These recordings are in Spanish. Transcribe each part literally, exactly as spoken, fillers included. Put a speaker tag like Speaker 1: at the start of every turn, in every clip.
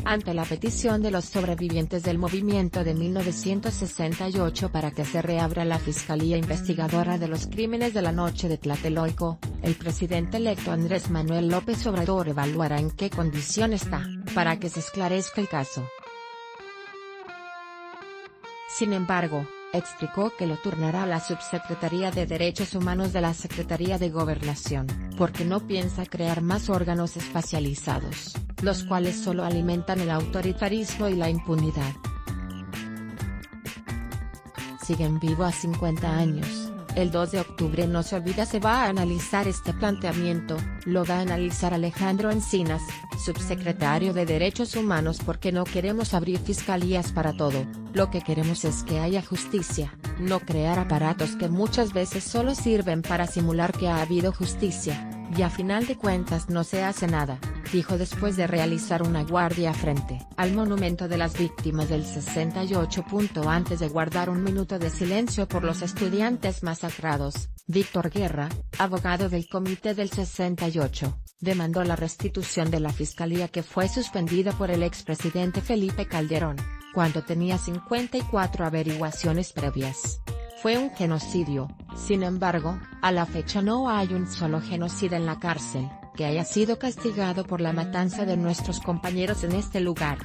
Speaker 1: ante la petición de los sobrevivientes del movimiento de mil novecientos sesenta y ocho para que se reabra la Fiscalía Investigadora de los Crímenes de la Noche de Tlatelolco, el presidente electo Andrés Manuel López Obrador evaluará en qué condición está, para que se esclarezca el caso. Sin embargo, explicó que lo turnará a la Subsecretaría de Derechos Humanos de la Secretaría de Gobernación, porque no piensa crear más órganos especializados, los cuales solo alimentan el autoritarismo y la impunidad. Siguen vivo a cincuenta años. El dos de octubre no se olvida se va a analizar este planteamiento, lo va a analizar Alejandro Encinas, subsecretario de Derechos Humanos, porque no queremos abrir fiscalías para todo, lo que queremos es que haya justicia, no crear aparatos que muchas veces solo sirven para simular que ha habido justicia, y a final de cuentas no se hace nada, dijo después de realizar una guardia frente al monumento de las víctimas del sesenta y ocho. Antes de guardar un minuto de silencio por los estudiantes masacrados, Víctor Guerra, abogado del Comité del sesenta y ocho, demandó la restitución de la fiscalía que fue suspendida por el expresidente Felipe Calderón, cuando tenía cincuenta y cuatro averiguaciones previas. Fue un genocidio, sin embargo, a la fecha no hay un solo genocida en la cárcel, que haya sido castigado por la matanza de nuestros compañeros en este lugar.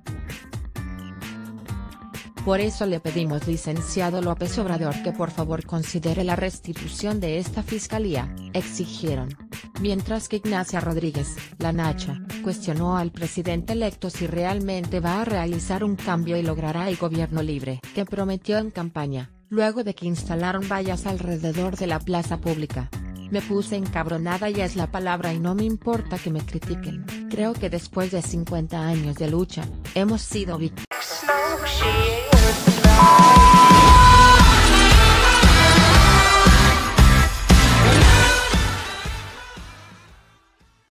Speaker 1: Por eso le pedimos, licenciado López Obrador, que por favor considere la restitución de esta fiscalía, exigieron. Mientras que Ignacia Rodríguez, la Nacha, cuestionó al presidente electo si realmente va a realizar un cambio y logrará el gobierno libre que prometió en campaña, luego de que instalaron vallas alrededor de la plaza pública. Me puse encabronada y es la palabra y no me importa que me critiquen. Creo que después de cincuenta años de lucha, hemos sido víctimas.